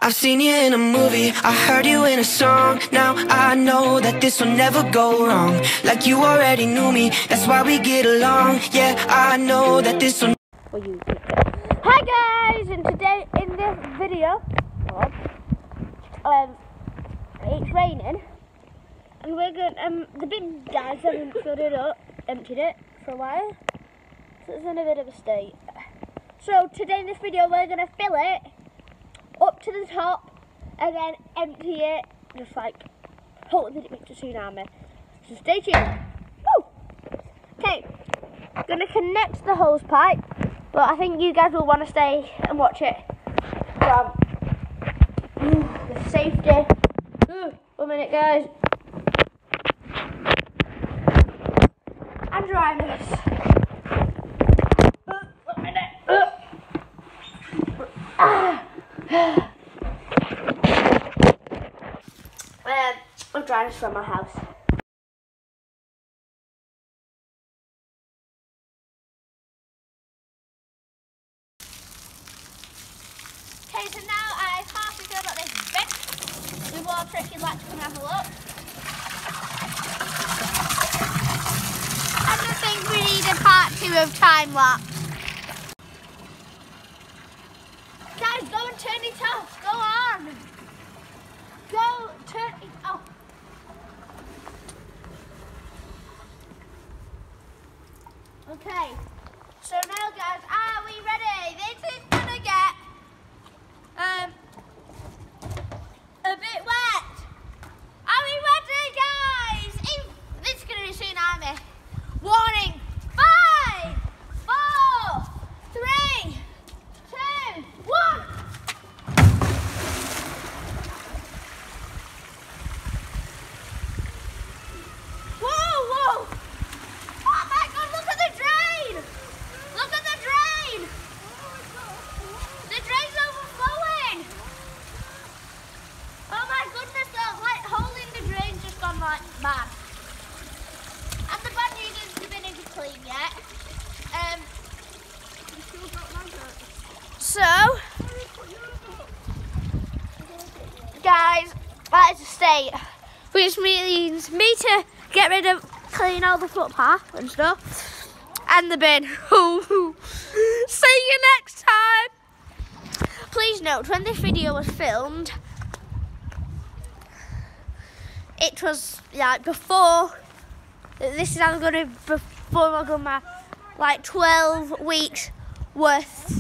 I've seen you in a movie, I heard you in a song. Now I know that this will never go wrong. Like you already knew me, that's why we get along. Yeah, I know that this will. Hi guys, and today in this video, it's raining, and we're going. The big guys haven't filled it up, emptied it for a while, so it's in a bit of a state. So today in this video, we're gonna fill it up to the top and then empty it, just like hope that it makes a tsunami. So stay tuned. Woo! Okay, gonna connect the hose pipe, but I think you guys will want to stay and watch it from the safety. 1 minute, guys. I'm driving this. 1 minute. I'm driving this from my house. Okay, so now I partially filled up this bit with water if you'd like to come have a look. I just think we need a part 2 of time lapse. Guys, go and turn it off. Go on. Go turn it off. Okay. So now, guys, are we ready? This is gonna get a bit wet. Are we ready, guys? This is gonna be a tsunami. Warning. 5, 4, 3, 2, 1. Whoa! Oh my God! Look at the drain! Look at the drain! The drain's overflowing! Oh my goodness! The hole in the drain's just gone like mad. And the bad news is the bin isn't clean yet. So, guys, that is a state, which means me to get rid of, clean all the footpath and stuff, and the bin. See you next time. Please note, when this video was filmed, it was like before. This is how I'm gonna before I go my like 12 weeks worth.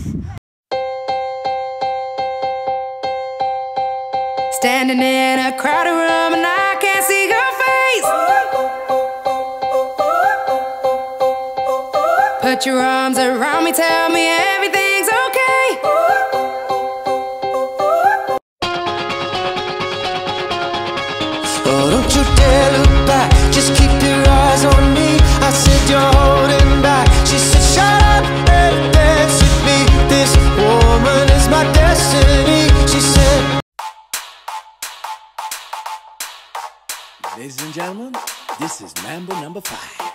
Standing in a crowded room and I can't see your face. Put your arms around me, tell me everything's okay. Oh, don't you dare look back, just keep your eyes on me. I said you're holding back, she said shut up and dance with me. This woman is my destiny, she said. Ladies and gentlemen, this is Mambo number 5.